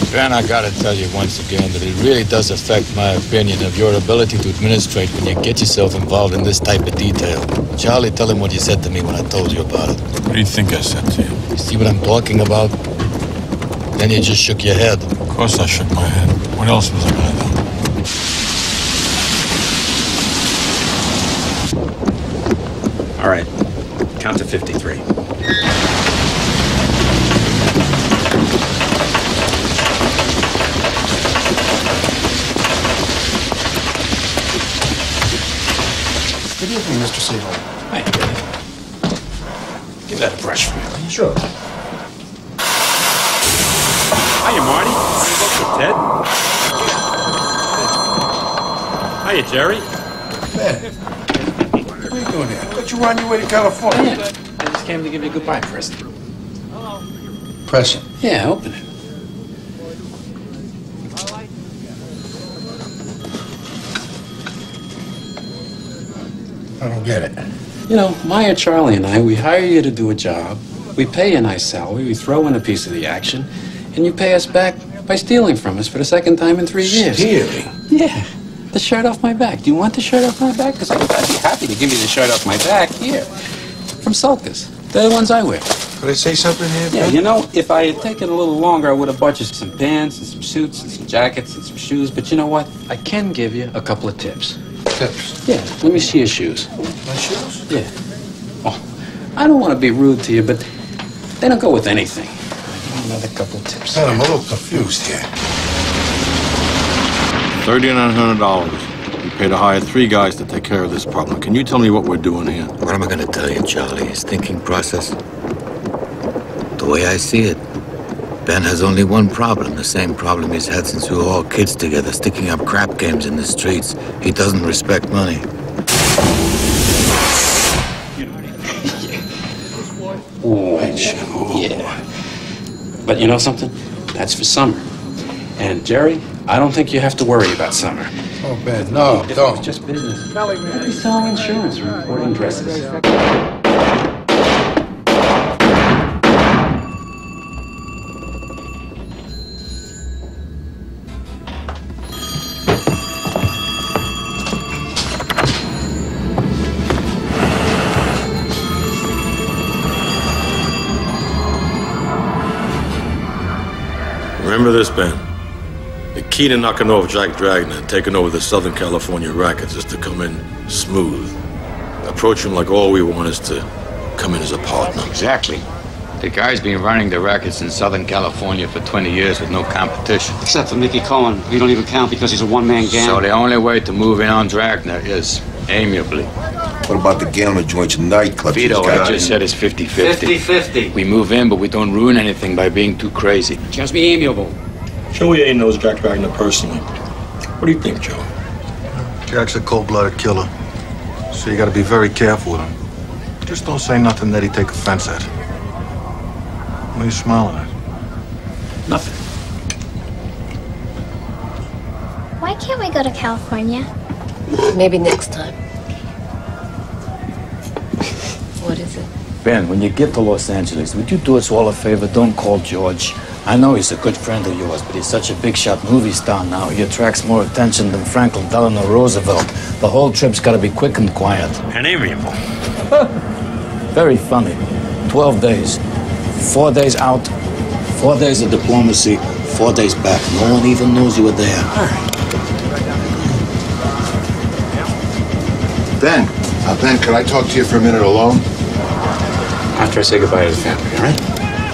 Ben, I gotta tell you once again that it really does affect my opinion of your ability to administrate when you get yourself involved in this type of detail. Charlie, tell him what you said to me when I told you about it. What do you think I said to you? You see what I'm talking about? Then you just shook your head. Of course I shook my head. What else was I gonna do? All right, count to 53. Good evening, Mr. Siegel. Hi, Billy. Give that a brush for me. Sure. Hiya, Marty. Ted. Hiya, Jerry. Ben, what are you doing here? I thought you were on your way to California. I just came to give you a goodbye present. Present. Yeah, open it. I don't get it. You know, Maya, Charlie, and I, we hire you to do a job. We pay you a nice salary. We throw in a piece of the action. And you pay us back by stealing from us for the second time in 3 years. Stealing? Yeah. The shirt off my back. Do you want the shirt off my back? Because I'd be happy to give you the shirt off my back. Here. From Sulcus. They're the ones I wear. Could I say something here, Yeah, Ben? you know, if I had taken a little longer, I would have bought you some pants and some suits and some jackets and some shoes. But you know what? I can give you a couple of tips. Tips. Yeah, let me see your shoes. My shoes? Yeah. Oh, I don't want to be rude to you, but they don't go with anything. Another couple of tips. Ben, I'm a little confused here. $3,900. We pay to hire 3 guys to take care of this problem. Can you tell me what we're doing here? What am I gonna tell you, Charlie? His thinking process? The way I see it, Ben has only one problem, the same problem he's had since we were all kids together, sticking up crap games in the streets. He doesn't respect money. Yeah. But you know something? That's for summer. And Jerry, I don't think you have to worry about summer. Oh, Ben, no, It's don't. just business. I'll be selling insurance or importing dresses. Remember this, Ben. The key to knocking off Jack Dragna and taking over the Southern California rackets is to come in smooth. Approach him like all we want is to come in as a partner. Exactly. The guy's been running the rackets in Southern California for 20 years with no competition. Except for Mickey Cohen. We don't even count because he's a one-man gang. So the only way to move in on Dragna is amiably. What about the gambling joints and nightclubs? Vito, He's I got just said it's 50-50. 50-50. We move in, but we don't ruin anything by being too crazy. Just be amiable. Joey A knows Jack Dragna personally. What do you think, Joe? Jack's a cold-blooded killer, so you gotta be very careful with him. Just don't say nothing that he'd take offense at. What are you smiling at? Nothing. Why can't we go to California? Maybe next time. What is it? Ben, when you get to Los Angeles, would you do us all a favor? Don't call George. I know he's a good friend of yours, but he's such a big-shot movie star now. He attracts more attention than Franklin Delano Roosevelt. The whole trip's got to be quick and quiet. And amiable. Very funny. 12 days. 4 days out, 4 days of diplomacy, 4 days back. No one even knows you were there. Ben, Ben, can I talk to you for a minute alone? After I say goodbye to the family, all right?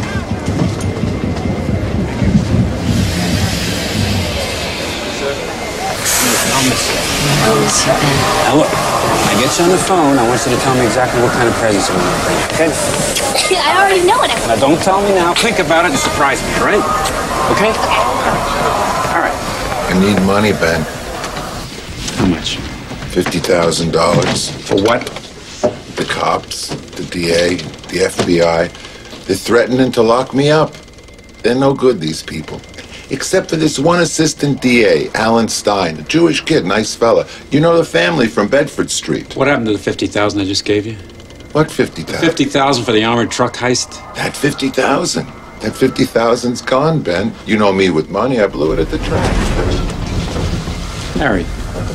I'll miss you, Ben. Now look, when I get you on the phone, I want you to tell me exactly what kind of presents you want to bring, okay? I already know what I want. Now don't tell me now. Think about it and surprise me, all right? Okay? All right. I need money, Ben. How much? $50,000. For what? The cops, the DA, the FBI, they're threatening to lock me up. They're no good, these people. Except for this one assistant DA, Alan Stein, a Jewish kid, nice fella. You know the family from Bedford Street. What happened to the 50,000 I just gave you? What 50,000? 50,000 for the armored truck heist? That 50,000. That 50,000's gone, Ben. You know me with money. I blew it at the track. Harry,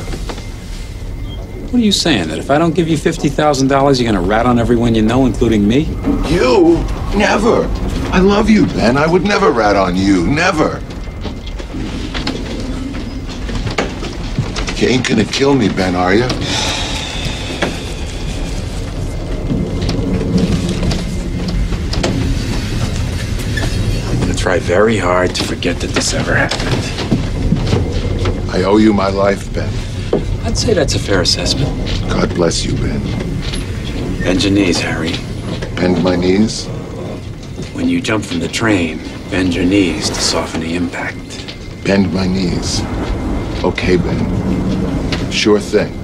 what are you saying? That if I don't give you $50,000, you're gonna rat on everyone you know, including me? You? Never. I love you, Ben. I would never rat on you. Never. You ain't gonna kill me, Ben, are you? I'm gonna try very hard to forget that this ever happened. I owe you my life, Ben. I'd say that's a fair assessment. God bless you, Ben. Bend your knees, Harry. Bend my knees? When you jump from the train, bend your knees to soften the impact. Bend my knees. Okay, Ben. Sure thing.